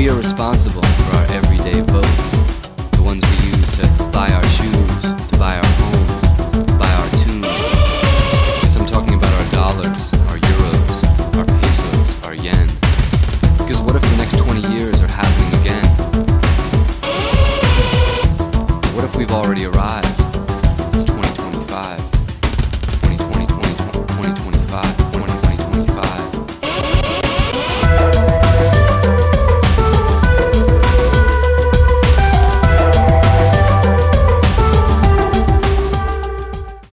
We are responsible for our everyday votes, the ones we use to buy our shoes,